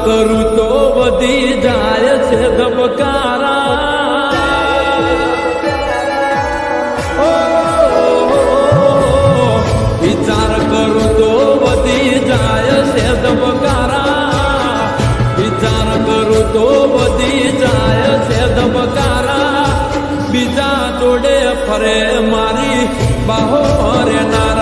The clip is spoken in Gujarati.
કરું તો વધી જાય છે ધબકારા વિચાર કરું તો વધી જાય છે ધબકારા વિચાર કરું તો વધી જાય છે ધબકારા બીજા જોડે ફરે મારી બાહો રેના